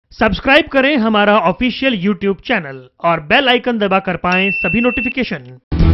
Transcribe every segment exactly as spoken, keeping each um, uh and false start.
Subscribe करें हमारा official YouTube channel और बेल आइकन दबाकर पाएं सभी नोटिफिकेशन।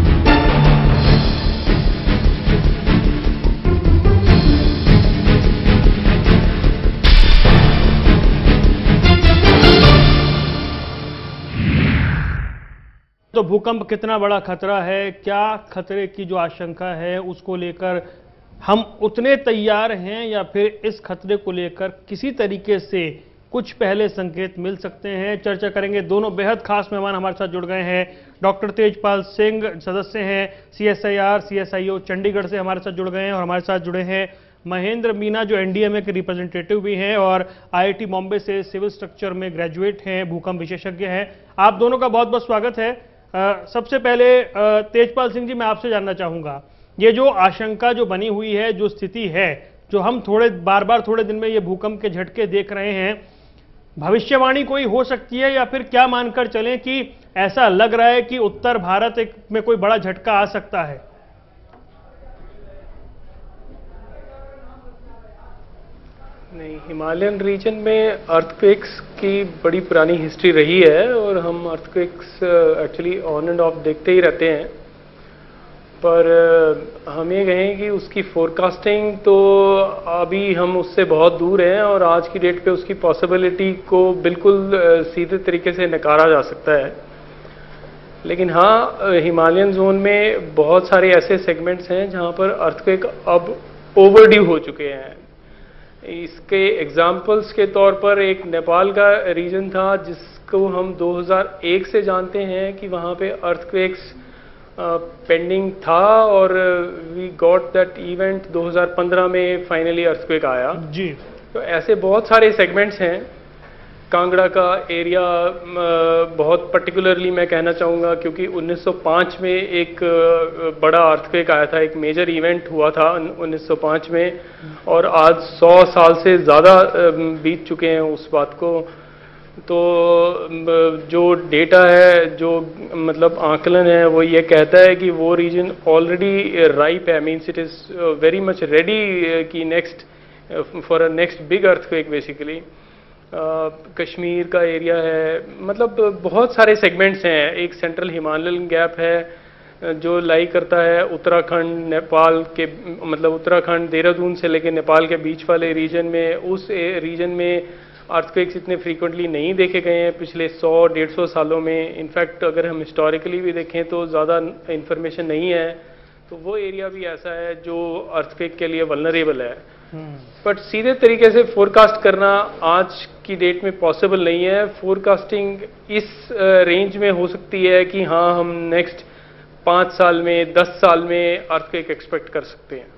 तो भूकंप कितना बड़ा खतरा है, क्या खतरे की जो आशंका है उसको लेकर हम उतने तैयार हैं या फिर इस खतरे को लेकर किसी तरीके से कुछ पहले संकेत मिल सकते हैं। चर्चा करेंगे। दोनों बेहद खास मेहमान हमारे साथ जुड़ गए हैं। डॉक्टर तेजपाल सिंह सदस्य हैं सीएसआईआर सीएसआईओ चंडीगढ़ से हमारे साथ जुड़ गए हैं, और हमारे साथ जुड़े हैं महेंद्र मीना जो एनडीएमए के रिप्रेजेंटेटिव भी हैं और आईआईटी बॉम्बे से सिविल स्ट्रक्चर में ग्रेजुएट हैं, भूकंप विशेषज्ञ हैं। आप दोनों का बहुत बहुत स्वागत है। आ, सबसे पहले आ, तेजपाल सिंह जी, मैं आपसे जानना चाहूंगा, ये जो आशंका जो बनी हुई है, जो स्थिति है, जो हम थोड़े बार बार थोड़े दिन में ये भूकंप के झटके देख रहे हैं, भविष्यवाणी कोई हो सकती है या फिर क्या मानकर चलें कि ऐसा लग रहा है कि उत्तर भारत एक में कोई बड़ा झटका आ सकता है? नहीं, हिमालयन रीजन में अर्थक्वेक्स की बड़ी पुरानी हिस्ट्री रही है और हम earthquakes actually on and off देखते ही रहते हैं, पर हम ये कहें कि उसकी फोरकास्टिंग तो अभी हम उससे बहुत दूर हैं और आज की डेट पे उसकी पॉसिबिलिटी को बिल्कुल सीधे तरीके से नकारा जा सकता है। लेकिन हाँ, हिमालयन जोन में बहुत सारे ऐसे सेगमेंट्स हैं जहाँ पर अर्थक्वेक अब ओवरड्यू हो चुके हैं। इसके एग्जाम्पल्स के तौर पर एक नेपाल का रीजन था जिसको हम दो हज़ार एक से जानते हैं कि वहाँ पे अर्थक्वेक्स पेंडिंग uh, था और वी गॉट दैट इवेंट दो हज़ार पंद्रह में फाइनली अर्थक्वेक आया जी। तो ऐसे बहुत सारे सेगमेंट्स हैं। कांगड़ा का एरिया uh, बहुत पर्टिकुलरली मैं कहना चाहूँगा क्योंकि उन्नीस सौ पाँच में एक uh, बड़ा अर्थक्वेक आया था, एक मेजर इवेंट हुआ था उन्नीस सौ पाँच में, और आज सौ साल से ज़्यादा uh, बीत चुके हैं उस बात को। तो जो डेटा है, जो मतलब आकलन है, वो ये कहता है कि वो रीजन ऑलरेडी राइप है, means it is very much ready कि next for a next big earthquake basically. Kashmir का एरिया है, मतलब बहुत सारे सेगमेंट्स हैं। एक सेंट्रल हिमालयन गैप है जो लाई करता है उत्तराखंड नेपाल के, मतलब उत्तराखंड देहरादून से लेकर नेपाल के बीच वाले रीजन में। उस रीजन में अर्थक्वेक्स इतने फ्रीक्वेंटली नहीं देखे गए हैं पिछले सौ डेढ़ सौ सालों में। इनफैक्ट अगर हम हिस्टोरिकली भी देखें तो ज़्यादा इंफॉर्मेशन नहीं है, तो वो एरिया भी ऐसा है जो अर्थक्वेक के लिए वल्नरेबल है। बट सीधे तरीके से फोरकास्ट करना आज की डेट में पॉसिबल नहीं है। फोरकास्टिंग इस रेंज में हो सकती है कि हाँ, हम नेक्स्ट पाँच साल में दस साल में अर्थक्वेक एक्सपेक्ट कर सकते हैं।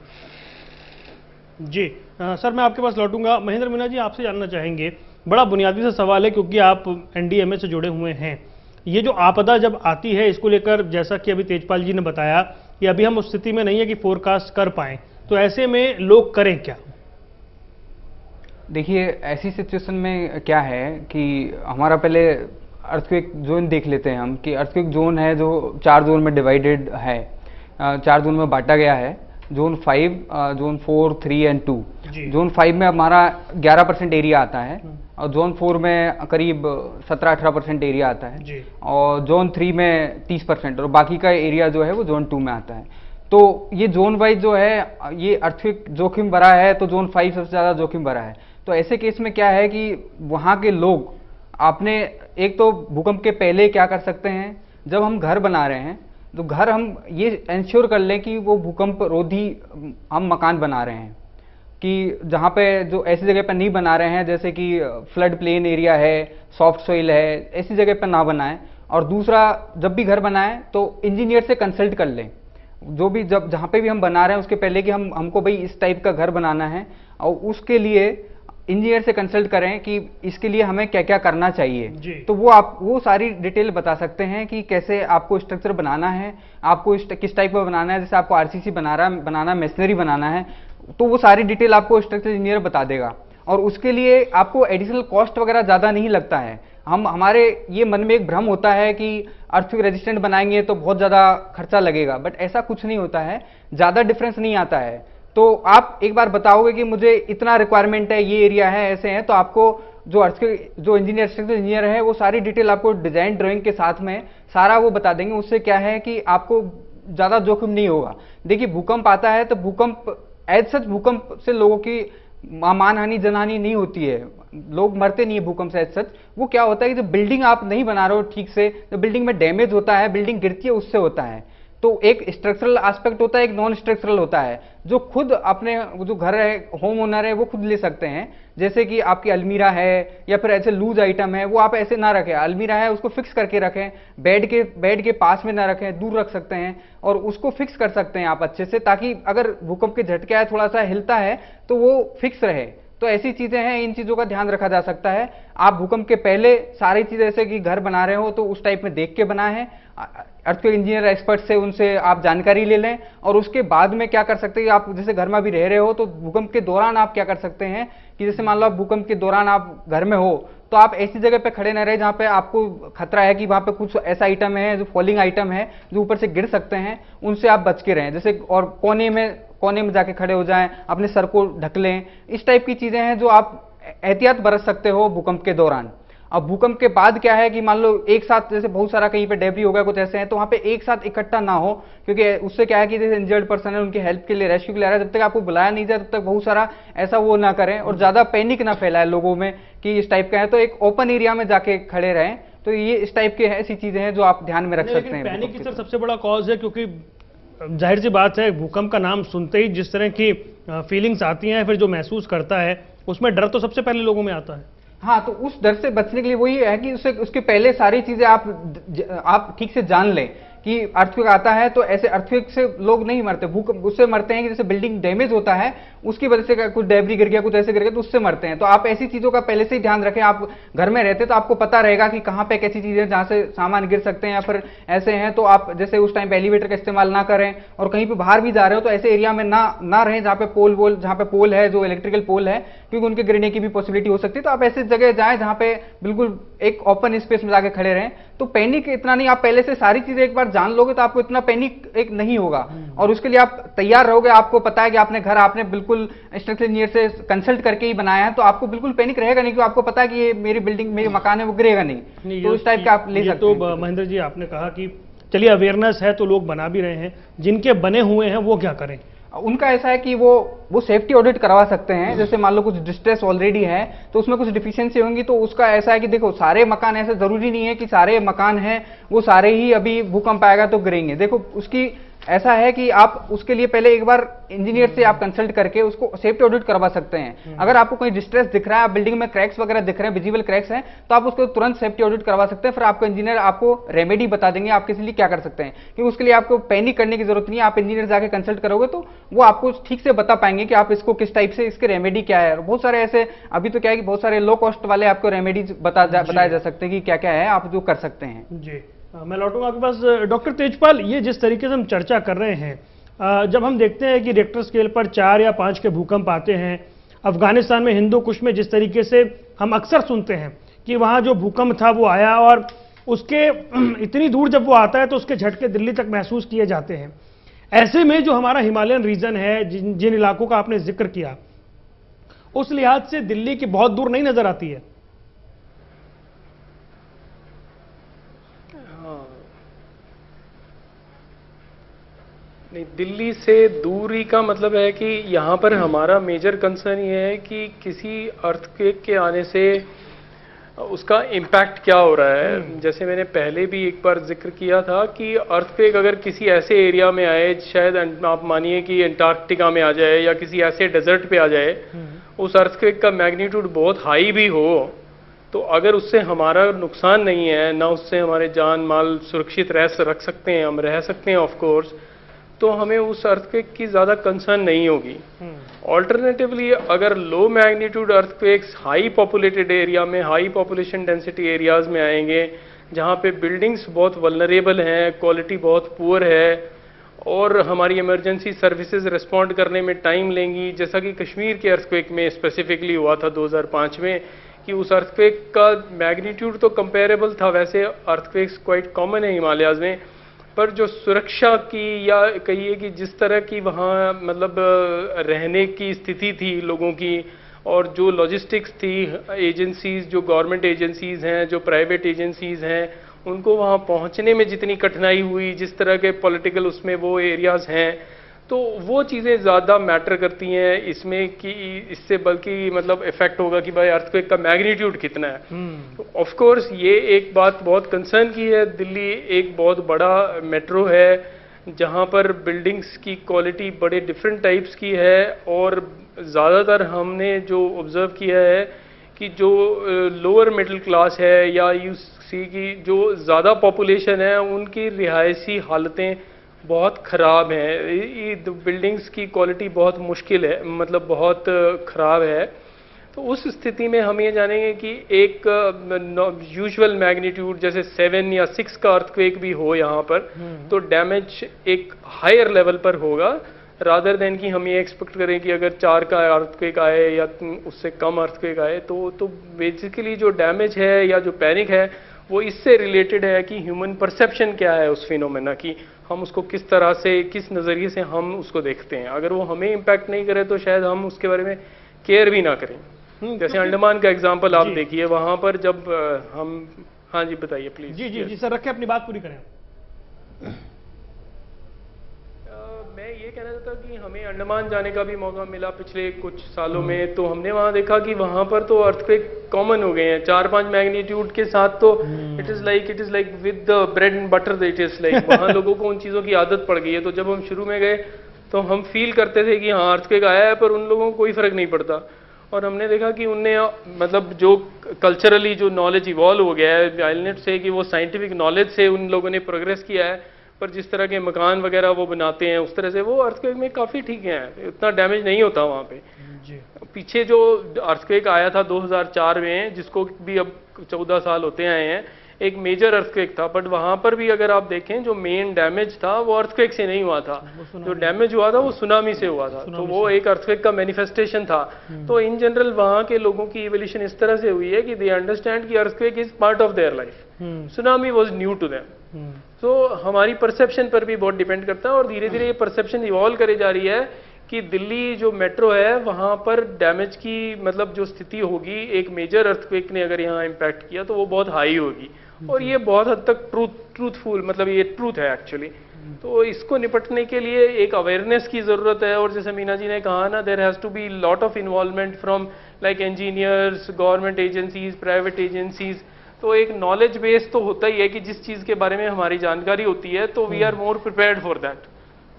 जी आ, सर, मैं आपके पास लौटूंगा। महेंद्र मीना जी, आपसे जानना चाहेंगे, बड़ा बुनियादी सा सवाल है क्योंकि आप एनडीएमए से जुड़े हुए हैं। ये जो आपदा जब आती है, इसको लेकर जैसा कि अभी तेजपाल जी ने बताया कि अभी हम उस स्थिति में नहीं है कि फोरकास्ट कर पाएं, तो ऐसे में लोग करें क्या? देखिए, ऐसी सिचुएशन में क्या है कि हमारा पहले अर्थक्वेक जोन देख लेते हैं हम कि अर्थक्वेक जोन है जो चार जोन में डिवाइडेड है, चार जोन में बांटा गया है। Zone five, zone four, three and two. Zone five में हमारा ग्यारह परसेंट एरिया आता है और जोन फोर में करीब सत्रह अठारह परसेंट एरिया आता है जी। और जोन थ्री में तीस परसेंट, और बाकी का एरिया जो है वो जोन टू में आता है। तो ये जोन वाइज जो है ये अर्थक्वेक जोखिम भरा है, तो जोन फाइव सबसे ज़्यादा जोखिम भरा है। तो ऐसे केस में क्या है कि वहाँ के लोग आपने एक तो भूकंप के पहले क्या कर सकते हैं, जब हम घर बना रहे हैं तो घर हम ये इंश्योर कर लें कि वो भूकंप रोधी हम मकान बना रहे हैं, कि जहाँ पे जो ऐसी जगह पर नहीं बना रहे हैं जैसे कि फ्लड प्लेन एरिया है, सॉफ्ट सॉइल है, ऐसी जगह पर ना बनाएं। और दूसरा, जब भी घर बनाएं तो इंजीनियर से कंसल्ट कर लें, जो भी जब जहाँ पे भी हम बना रहे हैं उसके पहले कि हम हमको भाई इस टाइप का घर बनाना है, और उसके लिए इंजीनियर से कंसल्ट करें कि इसके लिए हमें क्या क्या करना चाहिए। तो वो आप वो सारी डिटेल बता सकते हैं कि कैसे आपको स्ट्रक्चर बनाना है, आपको किस टाइप का बनाना है। जैसे आपको आरसीसी बना रहा बनाना मेसनरी बनाना है, तो वो सारी डिटेल आपको स्ट्रक्चर इंजीनियर बता देगा, और उसके लिए आपको एडिशनल कॉस्ट वगैरह ज़्यादा नहीं लगता है। हम हमारे ये मन में एक भ्रम होता है कि अर्थक्वेक रेजिस्टेंट बनाएंगे तो बहुत ज़्यादा खर्चा लगेगा, बट ऐसा कुछ नहीं होता है, ज़्यादा डिफरेंस नहीं आता है। तो आप एक बार बताओगे कि मुझे इतना रिक्वायरमेंट है, ये एरिया है, ऐसे हैं, तो आपको जो अर्थक्वेक जो इंजीनियर स्ट्रक्चरल इंजीनियर है वो सारी डिटेल आपको डिजाइन ड्राइंग के साथ में सारा वो बता देंगे। उससे क्या है कि आपको ज्यादा जोखिम नहीं होगा। देखिए भूकंप आता है तो भूकंप एज सच भूकंप से लोगों की मानहानि जनहानि नहीं होती है, लोग मरते नहीं है भूकंप से एज सच। वो क्या होता है कि जब बिल्डिंग आप नहीं बना रहे हो ठीक से, जब बिल्डिंग में डैमेज होता है, बिल्डिंग गिरती है, उससे होता है। तो एक स्ट्रक्चरल एस्पेक्ट होता है, एक नॉन स्ट्रक्चरल होता है, जो खुद अपने जो घर है होम ओनर है वो खुद ले सकते हैं। जैसे कि आपकी अलमीरा है या फिर ऐसे लूज आइटम है, वो आप ऐसे ना रखें। अलमीरा है उसको फिक्स करके रखें, बेड के बेड के पास में ना रखें, दूर रख सकते हैं और उसको फिक्स कर सकते हैं आप अच्छे से, ताकि अगर भूकंप के झटके आए थोड़ा सा हिलता है तो वो फिक्स रहे। तो ऐसी चीजें हैं, इन चीजों का ध्यान रखा जा सकता है। आप भूकंप के पहले सारी चीजें जैसे कि घर बना रहे हो तो उस टाइप में देख के बनाए हैं, अर्थक्वेक इंजीनियर एक्सपर्ट से उनसे आप जानकारी ले लें। और उसके बाद में क्या कर सकते हैं, आप जैसे घर में भी रह रहे हो तो भूकंप के दौरान आप क्या कर सकते हैं कि जैसे मान लो आप भूकंप के दौरान आप घर में हो तो आप ऐसी जगह पे खड़े न रहे जहां पे आपको खतरा है कि वहां पे कुछ ऐसा आइटम है जो फॉलिंग आइटम है जो ऊपर से गिर सकते हैं, उनसे आप बच के रहें। जैसे और कोने में कोने में जाके खड़े हो जाएं, अपने सर को ढक लें। इस टाइप की चीजें हैं जो आप एहतियात बरत सकते हो भूकंप के दौरान। अब भूकंप के बाद क्या है कि मान लो एक साथ जैसे बहुत सारा कहीं पे डेब्री हो गया, कुछ ऐसे हैं, तो वहां पे एक साथ इकट्ठा ना हो, क्योंकि उससे क्या है कि जैसे इंजर्ड पर्सन है उनकी हेल्प के लिए रेस्क्यू के लिए आ रहा है, जब तक आपको बुलाया नहीं जाए तब तक बहुत सारा ऐसा वो ना करें और ज्यादा पैनिक ना फैलाए लोगों में कि इस टाइप का है। तो एक ओपन एरिया में जाके खड़े रहें। तो ये इस टाइप के ऐसी चीजें हैं जो आप ध्यान में रख सकते हैं। पैनिक की सर सबसे बड़ा कॉज है, क्योंकि जाहिर सी बात है भूकंप का नाम सुनते ही जिस तरह की फीलिंग्स आती हैं, फिर जो महसूस करता है उसमें डर तो सबसे पहले लोगों में आता है। हाँ, तो उस डर से बचने के लिए वही है कि उससे उसके पहले सारी चीजें आप आप ठीक से जान लें कि अर्थक्वेक आता है तो ऐसे अर्थक्वेक से लोग नहीं मरते, भूकंप उससे मरते हैं कि जैसे बिल्डिंग डैमेज होता है उसकी वजह से कुछ डेब्री गिर गया, कुछ ऐसे गिर गया तो उससे मरते हैं। तो आप ऐसी चीजों का पहले से ही ध्यान रखें। आप घर में रहते तो आपको पता रहेगा कि कहाँ पे एक ऐसी चीजें जहां से सामान गिर सकते हैं या फिर ऐसे हैं, तो आप जैसे उस टाइम पे एलिवेटर का इस्तेमाल ना करें। और कहीं पे बाहर भी जा रहे हो तो ऐसे एरिया में ना ना रहें जहाँ पे पोल वोल जहाँ पे पोल है, जो इलेक्ट्रिकल पोल है, क्योंकि उनके गिरने की भी पॉसिबिलिटी हो सकती है। तो आप ऐसी जगह जाएं जहाँ पे बिल्कुल एक ओपन स्पेस में जाके खड़े रहें। तो पैनिक इतना नहीं, आप पहले से सारी चीजें एक बार जान लोगे तो आपको इतना पैनिक एक नहीं होगा और उसके लिए आप तैयार रहोगे। आपको पता है कि आपने घर आपने बिल्कुल स्ट्रक्चरल इंजीनियर से कंसल्ट करके ही बनाया है, तो आपको बिल्कुल पैनिक रहेगा नहीं, क्योंकि आपको पता है कि ये मेरी बिल्डिंग मेरी मकान है वो गिरेगा नहीं, नहीं। तो इस टाइप का आप ले सकते हैं। तो महेंद्र जी आपने कहा कि चलिए अवेयरनेस है तो लोग बना भी रहे हैं, जिनके बने हुए हैं वो क्या करें? उनका ऐसा है कि वो वो सेफ्टी ऑडिट करवा सकते हैं। जैसे मान लो कुछ डिस्ट्रेस ऑलरेडी है तो उसमें कुछ डिफिशियंसी होंगी, तो उसका ऐसा है कि देखो सारे मकान, ऐसे जरूरी नहीं है कि सारे मकान हैं वो सारे ही अभी भूकंप आएगा तो गिरेंगे। देखो उसकी ऐसा है कि आप उसके लिए पहले एक बार इंजीनियर से आप कंसल्ट करके उसको सेफ्टी ऑडिट करवा सकते हैं। अगर आपको कोई डिस्ट्रेस दिख रहा है, बिल्डिंग में क्रैक्स वगैरह दिख रहे हैं, विजिबल क्रैक्स हैं, तो आप उसको तुरंत सेफ्टी ऑडिट करवा सकते हैं। फिर आपको इंजीनियर आपको रेमेडी बता देंगे आप किस लिए क्या कर सकते हैं, क्योंकि उसके लिए आपको पैनिक करने की जरूरत नहीं है। आप इंजीनियर जाके कंसल्ट करोगे तो वो आपको ठीक से बता पाएंगे कि आप इसको किस टाइप से, इसके रेमेडी क्या है। बहुत सारे ऐसे अभी तो क्या है कि बहुत सारे लो कॉस्ट वाले आपको रेमेडीज बता बताए जा सकते हैं कि क्या क्या है आप जो कर सकते हैं। जी मैं लौटूंगा आपके पास। डॉक्टर तेजपाल, ये जिस तरीके से हम चर्चा कर रहे हैं, जब हम देखते हैं कि रिक्टर स्केल पर चार या पाँच के भूकंप आते हैं, अफगानिस्तान में हिंदू कुश में जिस तरीके से हम अक्सर सुनते हैं कि वहाँ जो भूकंप था वो आया और उसके इतनी दूर जब वो आता है तो उसके झटके दिल्ली तक महसूस किए जाते हैं। ऐसे में जो हमारा हिमालयन रीजन है, जिन जिन इलाकों का आपने जिक्र किया, उस लिहाज से दिल्ली की बहुत दूर नहीं नजर आती है। नहीं, दिल्ली से दूरी का मतलब है कि यहाँ पर हमारा मेजर कंसर्न ये है कि किसी अर्थक्वेक के आने से उसका इम्पैक्ट क्या हो रहा है। जैसे मैंने पहले भी एक बार जिक्र किया था कि अर्थक्वेक अगर किसी ऐसे एरिया में आए, शायद आप मानिए कि अंटार्कटिका में आ जाए या किसी ऐसे डेजर्ट पे आ जाए, उस अर्थक्वेक का मैग्नीट्यूड बहुत हाई भी हो, तो अगर उससे हमारा नुकसान नहीं है, ना उससे हमारे जान माल सुरक्षित रह रख सकते हैं, हम रह सकते हैं ऑफ कोर्स, तो हमें उस अर्थक्वेक की ज़्यादा कंसर्न नहीं होगी। ऑल्टरनेटिवली अगर low magnitude earthquakes high populated area में, हाई पॉपुलेशन डेंसिटी एरियाज में आएंगे, जहाँ पे बिल्डिंग्स बहुत वल्नरेबल हैं, क्वालिटी बहुत पुअर है और हमारी इमरजेंसी सर्विसेज रिस्पॉन्ड करने में टाइम लेंगी, जैसा कि कश्मीर के अर्थक्वेक में स्पेसिफिकली हुआ था दो हज़ार पाँच में, कि उस अर्थक्वेक का मैग्नीट्यूड तो कंपेरेबल था, वैसे अर्थक्वेक्स क्वाइट कॉमन है हिमालयाज में, पर जो सुरक्षा की या कहिए कि जिस तरह की वहाँ मतलब रहने की स्थिति थी लोगों की और जो लॉजिस्टिक्स थी, एजेंसीज जो गवर्नमेंट एजेंसीज हैं, जो प्राइवेट एजेंसीज हैं, उनको वहाँ पहुँचने में जितनी कठिनाई हुई, जिस तरह के पॉलिटिकल उसमें वो एरियाज़ हैं, तो वो चीज़ें ज़्यादा मैटर करती हैं इसमें कि इससे बल्कि मतलब इफेक्ट होगा कि भाई अर्थक्वेक का मैग्नीट्यूड कितना है। तो ऑफ कोर्स ये एक बात बहुत कंसर्न की है। दिल्ली एक बहुत बड़ा मेट्रो है जहाँ पर बिल्डिंग्स की क्वालिटी बड़े डिफरेंट टाइप्स की है, और ज़्यादातर हमने जो ऑब्ज़र्व किया है कि जो लोअर मिडिल क्लास है या यू सी की जो ज़्यादा पॉपुलेशन है, उनकी रिहायशी हालतें बहुत ख़राब हैं। बिल्डिंग्स की क्वालिटी बहुत मुश्किल है, मतलब बहुत ख़राब है। तो उस स्थिति में हम ये जानेंगे कि एक यूजुअल मैग्नीट्यूड जैसे सेवन या सिक्स का अर्थक्वेक भी हो यहाँ पर, तो डैमेज एक हायर लेवल पर होगा, रादर देन कि हम ये एक्सपेक्ट करें कि अगर चार का अर्थक्वेक आए या उससे कम अर्थक्वेक आए। तो तो बेसिकली जो डैमेज है या जो पैनिक है वो इससे रिलेटेड है कि ह्यूमन परसेप्शन क्या है उस फिनोमेना की, हम उसको किस तरह से, किस नज़रिए से हम उसको देखते हैं। अगर वो हमें इम्पैक्ट नहीं करे तो शायद हम उसके बारे में केयर भी ना करें। जैसे अंडमान का एग्जांपल आप देखिए, वहां पर जब हम, हाँ जी बताइए please. Ji ji ji sir, रखें, अपनी बात पूरी करें। मैं ये कहना चाहता कि हमें अंडमान जाने का भी मौका मिला पिछले कुछ सालों में, तो हमने वहाँ देखा कि वहाँ पर तो अर्थक्वेक कॉमन हो गए हैं, चार पांच मैग्नीट्यूड के साथ। तो it is like it is like with the bread and butter, it is like वहाँ लोगों को उन चीज़ों की आदत पड़ गई है। तो जब हम शुरू में गए तो हम फील करते थे कि हाँ अर्थक्वेक आया है, पर उन लोगों को कोई फ़र्क नहीं पड़ता। और हमने देखा कि उनने मतलब जो कल्चरली जो नॉलेज इवॉल्व हो गया है, आई नेट से कि वो साइंटिफिक नॉलेज से उन लोगों ने प्रोग्रेस किया है, पर जिस तरह के मकान वगैरह वो बनाते हैं उस तरह से वो अर्थक्वेक में काफ़ी ठीक हैं, उतना डैमेज नहीं होता वहाँ पे। जी। पीछे जो अर्थक्वेक आया था दो हज़ार चार में, जिसको भी अब चौदह साल होते आए हैं, एक मेजर अर्थक्वेक था, बट वहाँ पर भी अगर आप देखें जो मेन डैमेज था वो अर्थक्वेक से नहीं हुआ था, जो डैमेज हुआ था वो सुनामी से हुआ था। तो वो एक अर्थक्वेक का मैनिफेस्टेशन था। तो इन जनरल वहाँ के लोगों की इवोल्यूशन इस तरह से हुई है कि दे अंडरस्टैंड कि earthquake is part of their life, tsunami was new to them. तो हमारी परसेप्शन पर भी बहुत डिपेंड करता है, और धीरे धीरे ये परसेप्शन इवॉल्व करे जा रही है कि दिल्ली जो मेट्रो है वहाँ पर डैमेज की मतलब जो स्थिति होगी, एक मेजर अर्थक्वेक ने अगर यहाँ इम्पैक्ट किया तो वो बहुत हाई होगी, और ये बहुत हद तक ट्रूथ ट्रूथफुल मतलब ये ट्रूथ है एक्चुअली। तो इसको निपटने के लिए एक अवेयरनेस की ज़रूरत है, और जैसे मीना जी ने कहा ना, there has to be lot of involvement from like engineers, government agencies, private agencies. तो एक नॉलेज बेस तो होता ही है कि जिस चीज़ के बारे में हमारी जानकारी होती है तो we are more prepared for that.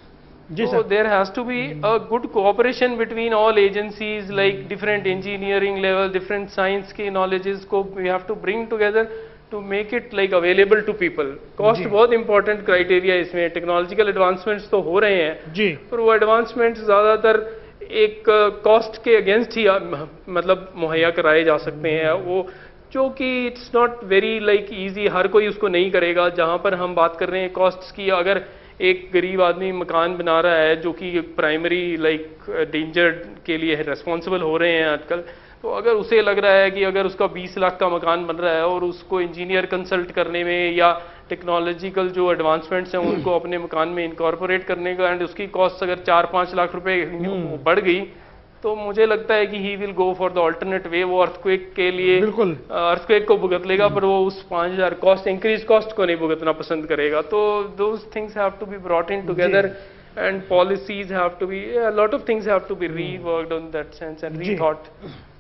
So there has to be a good cooperation between all agencies, like different engineering level, different science के knowledges को we have to bring together to make it like available to people. Cost बहुत important criteria इसमें, technological advancements तो हो रहे हैं जी, पर वो advancements ज़्यादातर एक cost के against ही मतलब मुहैया कराए जा सकते हैं, वो जो कि it's not very like easy, हर कोई उसको नहीं करेगा। जहाँ पर हम बात कर रहे हैं कॉस्ट्स की, अगर एक गरीब आदमी मकान बना रहा है जो कि प्राइमरी लाइक डेंजर के लिए रेस्पॉन्सिबल हो रहे हैं आजकल, तो अगर उसे लग रहा है कि अगर उसका बीस लाख का मकान बन रहा है और उसको इंजीनियर कंसल्ट करने में या टेक्नोलॉजिकल जो एडवांसमेंट्स हैं उनको अपने मकान में इनकॉर्पोरेट करने का, एंड उसकी कॉस्ट अगर चार पाँच लाख रुपए बढ़ गई, तो मुझे लगता है कि he will go for the alternate way. वो अर्थक्वेक के लिए बिल्कुल अर्थक्वेक को भुगत लेगा, पर वो उस पाँच हजार कॉस्ट इंक्रीज कॉस्ट को नहीं भुगतना पसंद करेगा। तो those things have to be brought in together, and policies have to be, a lot of things have to be reworked on that sense and rethought.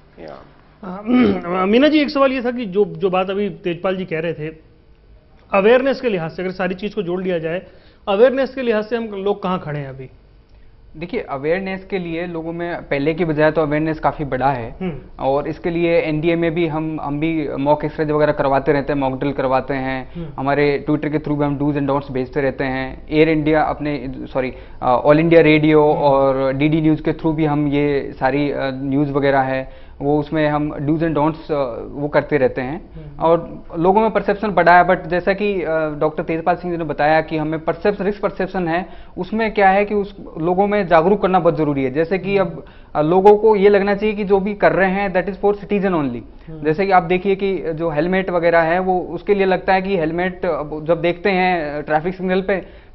yeah. Meena ji, एक सवाल ये था कि जो जो बात अभी तेजपाल जी कह रहे थे, अवेयरनेस के लिहाज से अगर सारी चीज को जोड़ लिया जाए, अवेयरनेस के लिहाज से हम लोग कहाँ खड़े हैं अभी? देखिए, अवेयरनेस के लिए लोगों में पहले की बजाय तो अवेयरनेस काफ़ी बड़ा है, और इसके लिए एनडीए में भी हम हम भी मॉक एक्सरसाइज वगैरह करवाते रहते हैं, मॉक ड्रिल करवाते हैं, हमारे ट्विटर के थ्रू भी हम डूज एंड डोंट्स भेजते रहते हैं। एयर इंडिया अपने सॉरी ऑल इंडिया रेडियो और डीडी न्यूज़ के थ्रू भी हम ये सारी न्यूज़ वगैरह है वो उसमें हम डूज एंड डोंट्स वो करते रहते हैं, और लोगों में परसेप्शन बढ़ा है। बट जैसा कि डॉक्टर तेजपाल सिंह जी ने बताया कि हमें परसेप्शन, रिस्क परसेप्शन है, उसमें क्या है कि उस लोगों में जागरूक करना बहुत जरूरी है। जैसे कि अब लोगों को ये लगना चाहिए कि जो भी कर रहे हैं that is for citizen only. जैसे कि आप देखिए कि जो हेलमेट वगैरह है वो उसके लिए लगता है कि हेलमेट जब देखते हैं ट्रैफिक सिग्नल पे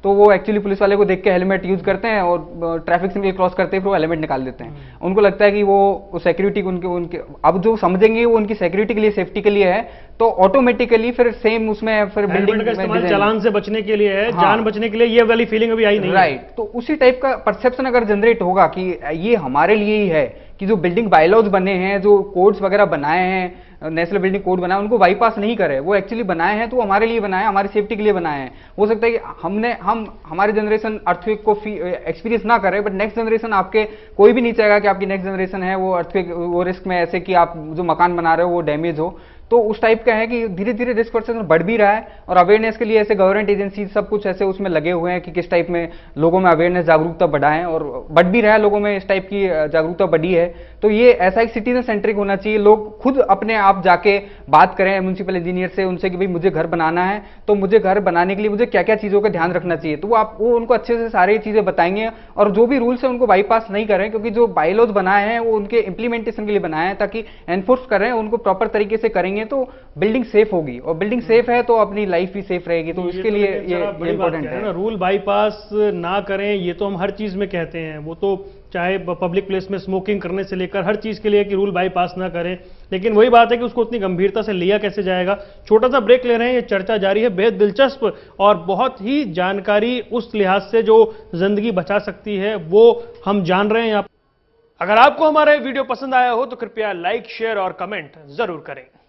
तो वो एक्चुअली पुलिस वाले को देख के हेलमेट यूज करते हैं और ट्रैफिक सिग्नल क्रॉस करते हैं फिर वो हेलमेट निकाल देते हैं। उनको लगता है कि वो सिक्योरिटी उनके उनके अब जो समझेंगे वो उनकी सिक्योरिटी के लिए, सेफ्टी के लिए है, तो ऑटोमेटिकली फिर सेम उसमें फिर बिल्डिंग का इस्तेमाल चालान से बचने के लिए है, जान बचने के लिए, ये वाली फीलिंग अभी आई नहीं। राइट, तो उसी टाइप का परसेप्शन अगर जनरेट होगा कि ये हमारे लिए ही है, कि जो बिल्डिंग बायलॉज बने हैं, जो कोड्स वगैरह बनाए हैं, नेशनल बिल्डिंग कोड बनाया, उनको बाईपास नहीं करे, वो एक्चुअली बनाए हैं तो हमारे लिए बनाए हैं, हमारी सेफ्टी के लिए बनाए हैं। हो सकता है कि हमने हम हमारी जनरेशन अर्थक्वेक को एक्सपीरियंस ना करे, बट नेक्स्ट जनरेशन, आपके कोई भी नहीं चाहेगा कि आपकी नेक्स्ट जनरेशन है वो अर्थक्वेक वो रिस्क में, ऐसे कि आप जो मकान बना रहे हो वो डैमेज हो। तो उस टाइप का है कि धीरे धीरे रिस्क परसेप्शन बढ़ भी रहा है और अवेयरनेस के लिए ऐसे गवर्नमेंट एजेंसी सब कुछ ऐसे उसमें लगे हुए हैं कि किस टाइप में लोगों में अवेयरनेस, जागरूकता बढ़ाएं, और बढ़ भी रहा है, लोगों में इस टाइप की जागरूकता बढ़ी है। तो ये ऐसा एक सिटीजन सेंट्रिक होना चाहिए, लोग खुद अपने आप जाके बात करें म्युनिसिपल इंजीनियर से, उनसे कि भाई मुझे घर बनाना है, तो मुझे घर बनाने के लिए मुझे क्या क्या चीज़ों का ध्यान रखना चाहिए, तो वो आप वो उनको अच्छे से सारी चीज़ें बताएंगे। और जो भी रूल्स है उनको बाईपास नहीं करें, क्योंकि जो बायलॉज बनाए हैं वो उनके इंप्लीमेंटेशन के लिए बनाए हैं, ताकि एनफोर्स करें, उनको प्रॉपर तरीके से करेंगे तो बिल्डिंग सेफ होगी, और बिल्डिंग सेफ है तो अपनी लाइफ भी सेफ रहेगी। तो इसके लिए ये इंपॉर्टेंट है ना, रूल बाईपास ना करें, ये तो हम हर चीज में कहते हैं, वो तो चाहे पब्लिक प्लेस में स्मोकिंग करने से लेकर हर चीज के लिए कि रूल बाईपास ना करें, लेकिन वही बात है कि उसको उतनी गंभीरता से लिया कैसे जाएगा। छोटा सा ब्रेक ले रहे हैं, ये चर्चा जारी है, बेहद दिलचस्प और बहुत ही जानकारी उस लिहाज से जो जिंदगी बचा सकती है वो हम जान रहे हैं यहाँ। अगर आपको हमारा वीडियो पसंद आया हो तो कृपया लाइक, शेयर और कमेंट जरूर करें।